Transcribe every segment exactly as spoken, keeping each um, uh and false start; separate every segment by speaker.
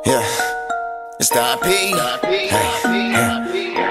Speaker 1: Yeah, it's the I P. Hey, yeah.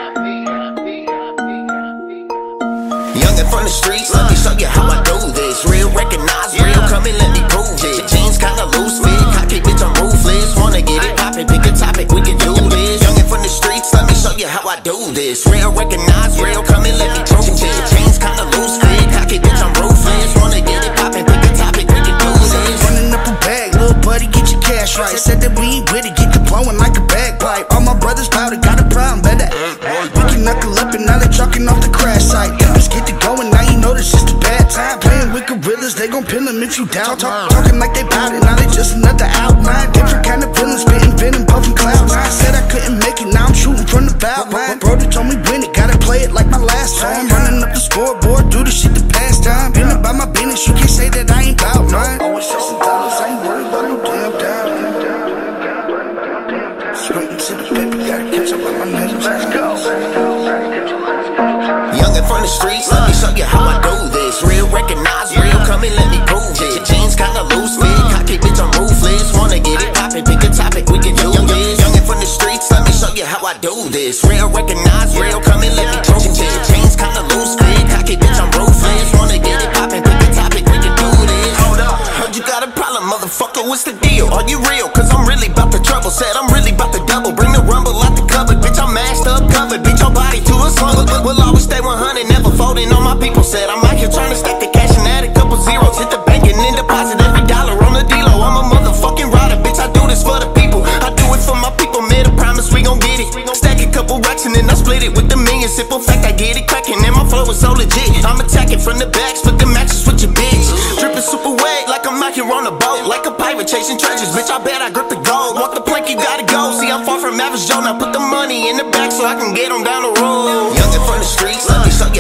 Speaker 1: Youngin' from the streets, let me show you how I do this. Real, recognize, real, come and let me prove it. Jeans kinda loose fit, cocky bitch, I'm ruthless. Wanna get it poppin', pick a topic, we can do this. Youngin' from the streets, let me show you how I do this. Real, recognize, real, come and let me prove it. Jeans kinda loose fit, cocky bitch, I'm ruthless. Wanna get it poppin', pick a topic, we can do this.
Speaker 2: Running up a bag, little buddy, get your cash right. Said that we ain't with it, get the blowing like a bagpipe. All my brothers bout it, got a problem, better. We can knuckle up and now they trucking off the crash site. Let's get to going, now you know this is the bad time. Playing with gorillas, they gon' pin them if you down. Talk, talk, talking like they bout it, now they just another outline. Different kind of villains, spitting venom, puffing clouds. I said I couldn't make it, now I'm shooting from the bow line. Brody told me win it, gotta play it like my last song. Running up the scoreboard, do the shit the past time. Been about my business, you can't say that I ain't bout mine. Always chasing dollars, I ain't worried about no damn down. Straight to the paper, gotta catch up with my niggas. Let's go.
Speaker 1: Youngin' from the streets, let me show you how I do this. Real, recognize, real, come and let me prove it. Jeans kinda loose fit, cocky bitch, I'm ruthless. Wanna get it poppin', pick a topic, we can do this. Youngin' from the streets, let me show you how I do this. Real, recognize, real, come and let me prove it. Jeans kinda loose fit, cocky bitch, I'm ruthless. Wanna get it poppin', pick a topic, we can do this. Hold up, heard you got a problem, motherfucker, what's the deal? Are you real? Cause I'm really bout the trouble. Said I'm really bout the double, bring the rumble out the cupboard. Bitch, I'm mashed up, covered, beat your body to a slumber. We'll always stay one hundred, never folding on my people. Said I'm out here trying to stack the cash and add a couple zeros. Hit the bank and then deposit every dollar on the D-Lo. I'm a motherfucking rider, bitch, I do this for the people. I do it for my people, made a promise we gon' get it. Stack a couple racks and then I split it with the million. Simple fact, I get it cracking and my flow is so legit. I'm attacking from the back, split the matches with your bitch. Dripping super wet like I'm out here on a boat. Like a pirate chasing treasures, bitch, I bet I grip the gold. Walk the plank, you gotta go. See, I'm far from average Joe, now put the money in the back so I can get on down the road. Youngin' from the streets, let me show you